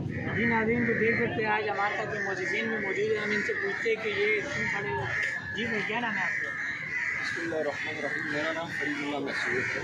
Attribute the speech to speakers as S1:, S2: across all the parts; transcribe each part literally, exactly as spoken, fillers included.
S1: जी नाज़रीन तो देख सकते हैं आज हमारे साथ जो मौजूदीन में मौजूद है, हम इनसे पूछते हैं कि ये क्यों खड़े हो। जी भाई क्या नाम है आपका?
S2: बिस्मिल्लाहिर्रहमानिर्रहीम। मेरा नाम फरीदुल्लाह मसूद है।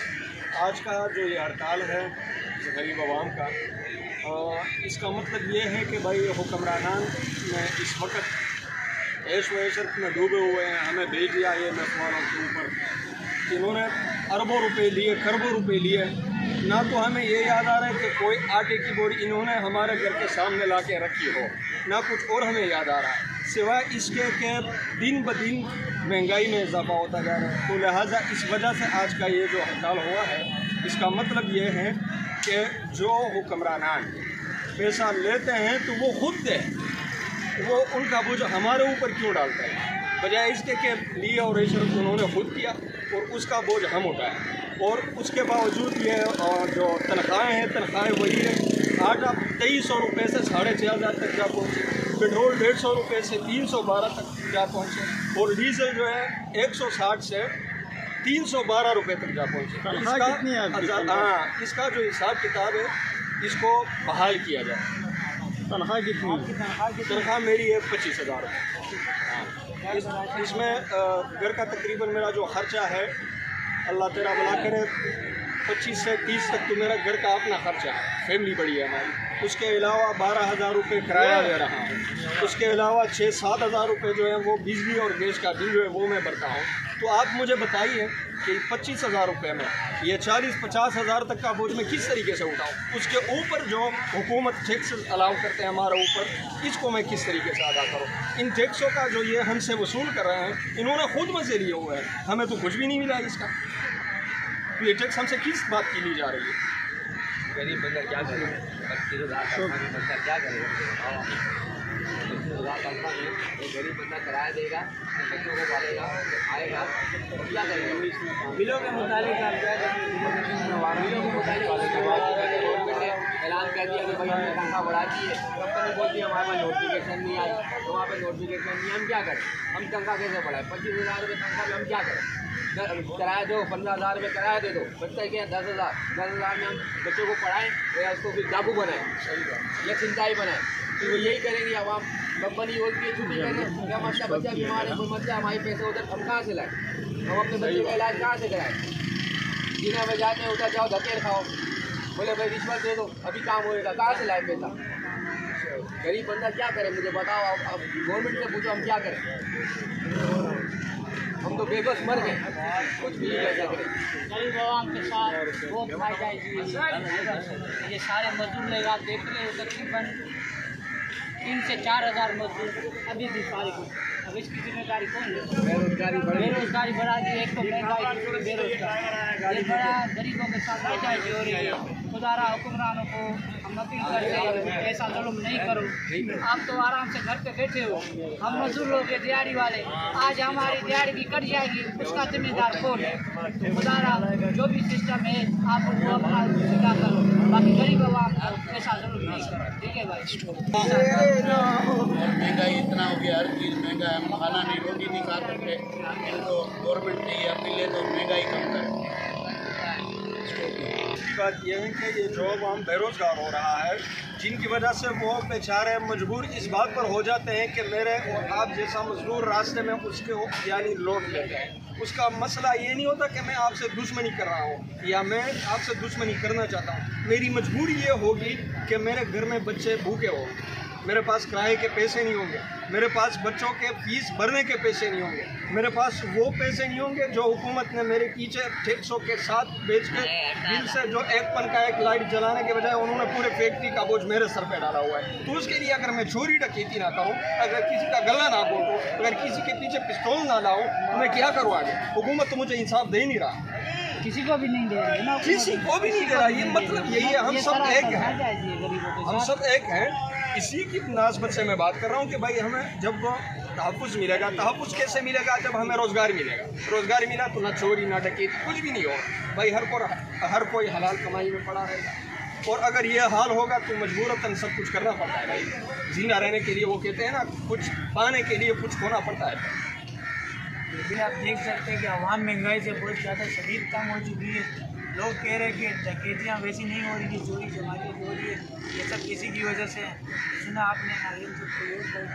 S2: आज का जो ये हड़ताल है गरीब आवाम का, आ, इसका मतलब ये है कि भाई हुक्मरानान में इस वक्त ऐश व ऐशरत में डूबे हुए हैं। हमें भेज दिया ये मेहमानों के ऊपर, इन्होंने अरबों रुपए लिए, खरबों रुपए लिए। ना तो हमें ये याद आ रहा है कि कोई आटे की बोरी इन्होंने हमारे घर के सामने ला के रखी हो, ना कुछ और हमें याद आ रहा है सिवाय इसके कि दिन ब दिन महंगाई में इजाफा होता जा रहा है। तो लिहाजा इस वजह से आज का ये जो हड़ताल हुआ है, इसका मतलब ये है कि जो हुक्मरानान पैसा लेते हैं तो वो खुद दे, वो उनका बोझ हमारे ऊपर क्यों डालता है, बजाय इसके के लिए और इशरत उन्होंने खुद किया और उसका बोझ हम उठाए। और उसके बावजूद ये जो तनख्वाहें हैं, तनख्वाहें वही है। आटा तेईस सौ रुपये से साढ़े छः हज़ार तक जा पहुँचे, पेट्रोल डेढ़ सौ रुपये से तीन सौ बारह तक जा पहुँचे, और डीजल जो है एक सौ साठ से तीन सौ बारह रुपये तक जा पहुँचे। इसका हाँ इसका जो हिसाब किताब है इसको बहाल किया जाए।
S3: तनख्वाह कितनी?
S2: तनख्वाह मेरी है पच्चीस हज़ार रुपये। इस, इसमें घर का तकरीबन मेरा जो खर्चा है, अल्लाह तेरा भला करे, पच्चीस से तीस तक तो मेरा घर का अपना खर्चा है। फैमिली बड़ी है हमारी। उसके अलावा बारह हज़ार रुपये किराया दे रहा हूँ। उसके अलावा छः सात हज़ार रुपये जो है वो बिजली और गैस का बिल जो है वो मैं भरता हूँ। तो आप मुझे बताइए कि पच्चीस हज़ार रुपये में ये चालीस पचास हज़ार तक का बोझ मैं किस तरीके से उठाऊँ। उसके ऊपर जो हुकूमत टैक्स अलाउ करते हैं हमारे ऊपर, इसको मैं किस तरीके से अदा करूँ। इन टैक्सों का जो ये हमसे वसूल कर रहे हैं, इन्होंने खुद मजे लिए हुए हैं, हमें तो कुछ भी नहीं मिला इसका। तो ये टैक्स हमसे किस बात की ली जा रही है?
S4: गरीब बंदा क्या करे, पच्चीस हज़ार बंदा क्या करेगा? एक गरीब बंदा किराया देगा, बच्चों को पालेगा, आएगा, क्या करेगा?
S1: बिलों के मुताबिक आप क्या
S4: बिलों के मुताबिक गवर्नमेंट ने ऐलान कर दिया कि भाई हमने तनख्वाह बढ़ा दी है। कंपनी बोलती है हमारे पास नोटिफिकेशन नहीं आई, तो वहाँ पर नोटिफिकेशन नहीं, हम क्या करें? हम तनख्वाह कैसे बढ़ाएं? पच्चीस हज़ार रुपये तनख्वाह में हम क्या करें? किराया दो, पंद्रह हज़ार रुपये किराया दे दो, बच्चा क्या दस हज़ार दस हज़ार में हम बच्चों को पढ़ाएँ या उसको फिर डाकू बनाएं या चिंताई बनाएं? तो वो यही करेंगे। अब हम कंपनी बोलती है छुट्टी करें, क्या मतलब बच्चा बीमार है, कोई मतलब हमारे पैसे उधर हम कहाँ से लाएं? हम अपने बच्चों का इलाज कहाँ से कराएं? जीना में जाते हैं, उधर जाओ धकेल खाओ, बोले भाई रिश्वत दे दो अभी काम होएगा, कहाँ से लाए पैसा? गरीब बंदा क्या करे मुझे बताओ। अब गवर्नमेंट से पूछो हम क्या करें? हम तो बेबस मर गए, कुछ भी नहीं कर सकते।
S1: गरीब आवाम के साथ बहुत फायदा है। ये सारे मजदूर लोग आप देख रहे हो, तकरीबन तीन से चार हज़ार मजदूर अभी भी फारिग हो। अब इसकी जिम्मेदारी कौन है?
S4: बेरोजगारी
S1: बेरोजगारी बढ़ा दी, एक तो महंगाई, बेरोजगार, ये बड़ा गरीबों के साथ नाजायज़ी हो रही है। खुदारा हुक्मरानों को हम अपील करते हैं ऐसा जुल्म नहीं करो। आप तो आराम से घर पे बैठे हो, हम मजदूर लोग हैं दिहाड़ी वाले, आज हमारी दिहाड़ी भी कट जाएगी, उसका जिम्मेदार कौन है? तो खुदारा जो भी सिस्टम है आप उनको अपना सीधा करो, बाकी गरीब आवाम को ऐसा जुल्म नहीं करो। ठीक है भाई।
S5: महंगाई इतना हो गया, हर चीज़ महंगा है, हम खाना नहीं, रोटी नहीं खा सकते। इनको गवर्नमेंट ने ये अपील है तो महंगाई कम करे।
S2: दूसरी बात यह है कि ये जो आवाम बेरोज़गार हो रहा है, जिनकी वजह से वो बेचारे मजबूर इस बात पर हो जाते हैं कि मेरे और आप जैसा मजदूर रास्ते में उसके यानी लौट लेते हैं। उसका मसला ये नहीं होता कि मैं आपसे दुश्मनी कर रहा हूँ या मैं आपसे दुश्मनी करना चाहता हूँ। मेरी मजबूरी ये होगी कि मेरे घर में बच्चे भूखे होंगे, मेरे पास किराए के पैसे नहीं होंगे, मेरे पास बच्चों के फीस भरने के पैसे नहीं होंगे, मेरे पास वो पैसे नहीं होंगे जो हुकूमत ने मेरे पीछे टैक्सों के साथ बेच के बिल से जो एक पन का एक लाइट जलाने के बजाय उन्होंने पूरे फैक्ट्री का बोझ मेरे सर पे डाला हुआ है। तो उसके लिए अगर मैं चोरी डकैती ना करूं, अगर किसी का गला ना घोटूं, अगर किसी के पीछे पिस्तौल ना लाऊं, तो मैं क्या करूँ आगे? हुकूमत तो मुझे इंसाफ दे ही नहीं रहा,
S1: किसी को भी नहीं दे रही है ना,
S2: किसी को भी नहीं दे रहा। ये मतलब यही है, हम सब एक हैं, हम सब एक हैं। इसी की मुनासबत से मैं बात कर रहा हूँ कि भाई हमें जब वो तहफ़्फ़ुज़ मिलेगा, तहफ़्फ़ुज़ कैसे मिलेगा? जब हमें रोज़गार मिलेगा। रोज़गार मिला तो ना चोरी ना डकैती कुछ भी नहीं होगा भाई, हर को हर कोई हलाल कमाई में पड़ा रहेगा। और अगर ये हाल होगा तो मजबूरतन सब कुछ करना पड़ता है भाई, जीना रहने के लिए। वो कहते हैं ना, कुछ पाने के लिए कुछ खोना पड़ता है।
S1: लेकिन आप देख सकते हैं कि आवाम महंगाई से बहुत ज़्यादा शदीद कम हो चुकी है।
S6: लोग कह रहे हैं कि डकैतियाँ वैसी नहीं हो रही, कि चोरी चमारी हो रही है, ये सब किसी की वजह से है। सुना आपने नारियल से प्रयोग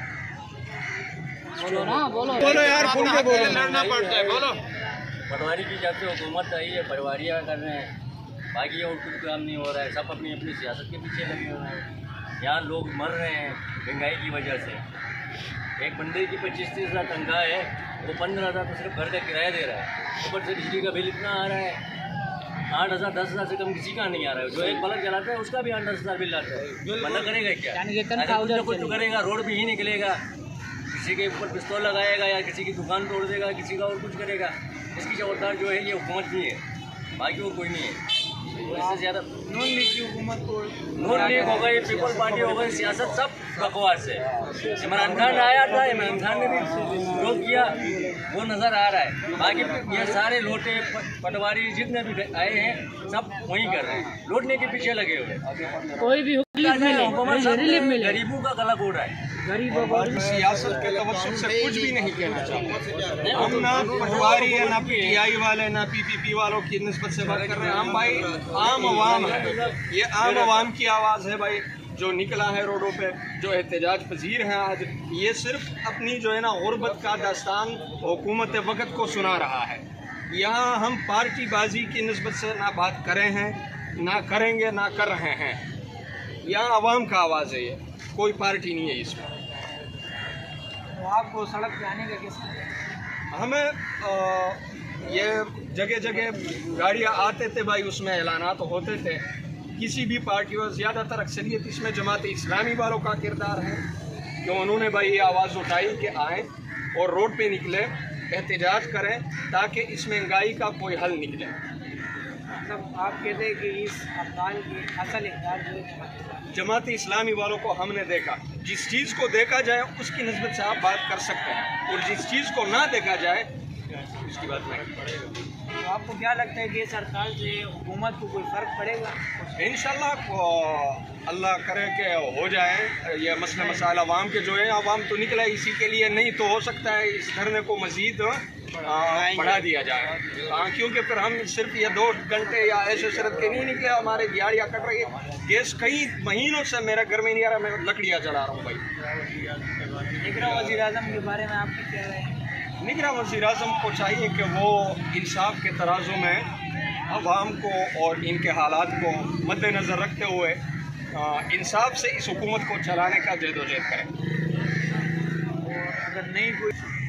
S1: बोलो ना, बोलो
S2: बोलो यार, खुल के बोलो।
S5: लड़ना पड़ता है, बोलो।
S7: पटवारी की जब से हुकूमत आई है पटवारियाँ कर रहे हैं, बाकी और कुछ काम नहीं हो रहा है, सब अपनी अपनी सियासत के पीछे लगे हुए हैं। यहाँ लोग मर रहे हैं महंगाई की वजह से। एक बंदे की पच्चीस तीस हज़ार तनख्वाह है, वो पंद्रह हज़ार तो सिर्फ घर का किराया दे रहा है, ऊपर से बिजली का बिल इतना आ रहा है, आठ हज़ार दस हज़ार से कम किसी का नहीं आ रहा है। जो एक बल्ब जलाता है उसका भी आठ दस हज़ार बिल आता है। बंदा करेगा क्या?
S1: यानी कि
S7: अरे कुछ ना कुछ तो करेगा, रोड भी ही निकलेगा, किसी के ऊपर पिस्तौल लगाएगा या किसी की दुकान तोड़ देगा, किसी का और कुछ करेगा। इसकी जवाबदार जो है ये हुकूमत ही है, बाकी वो कोई नहीं है। तो इससे ज़्यादा
S6: नॉन लीग की हुकूमत को
S7: नून लीग हो गई, पीपल पार्टी हो गई, सियासत सब बकवास है। इमरान खान आया था, इमरान खान ने भी विरोध किया, वो नज़र आ रहा है। बाकी ये सारे लोटे पटवारी जितने भी आए हैं सब वही कर रहे हैं, लूटने के पीछे लगे हुए हैं।
S1: कोई भी
S7: हुकूमत सब
S1: रिलीफ मिले,
S7: गरीबों का गला घोट रहा है।
S1: गरीबों को
S2: सियासत के तवज्जुह से कुछ भी नहीं कहना चाहते। हम ना पटवारी है, ना पीटीआई वाले, ना पीपीपी वालों की निस्बत से बात कर रहे हैं। हम भाई आम आवाम है, ये आम आवाम की आवाज़ है भाई, जो निकला है रोडों पे, जो एहतजाज पजीर हैं आज। ये सिर्फ अपनी जो है ना गुर्बत का दास्तान हुकूमत वक्त को सुना रहा है। यहाँ हम पार्टी बाजी की निस्बत से ना बात करें हैं, ना करेंगे, ना कर रहे हैं। यहाँ आवाम का आवाज़ है, ये कोई पार्टी नहीं है इसमें।
S6: तो आपको सड़क पे आने का कैसे?
S2: हमें आ, ये जगह जगह गाड़ियाँ आते थे भाई, उसमें ऐलानात तो होते थे किसी भी पार्टी और ज़्यादातर अक्सरियत इसमें जमात इस्लामी वालों का किरदार है कि उन्होंने भाई ये आवाज़ उठाई कि आएँ और रोड पे निकले, एहतजाज करें ताकि इस महंगाई का कोई हल निकले।
S6: मतलब आप कहते हैं कि इस हड़ताल की असल इक़दार जो है
S2: जमात इस्लामी वालों को हमने देखा। जिस चीज़ को देखा जाए उसकी निस्बत से आप बात कर सकते हैं, और जिस चीज़ को ना देखा जाए उसकी बात नहीं।
S6: तो आपको क्या लगता है कि इस हड़ताल से हुकूमत को कोई फ़र्क पड़ेगा?
S2: इंशाल्लाह अल्लाह करे कि हो जाए ये मसला मसाला आवाम के जो है। आवाम तो निकला इसी के लिए, नहीं तो हो सकता है इस धरने को मज़ीद बढ़ा दिया जाए। हाँ, क्योंकि फिर हम सिर्फ ये दो घंटे या ऐसे शरत के नहीं निकले, हमारे दिहाड़ियाँ कट रही है। गैस कई महीनों से मेरा घर में नहीं आ रहा, मैं लकड़ियाँ जला रहा हूँ भाई।
S6: निगरान वज़ीर आज़म के बारे में आपकी क्या राय है?
S2: निगरान वज़ीर आज़म को चाहिए कि वो इंसाफ के तराजू में अवाम को और इनके हालात को मद्देनज़र रखते हुए इंसाफ से इस हुकूमत को चलाने का जद्दोजहद करें।
S6: और अगर नहीं कोई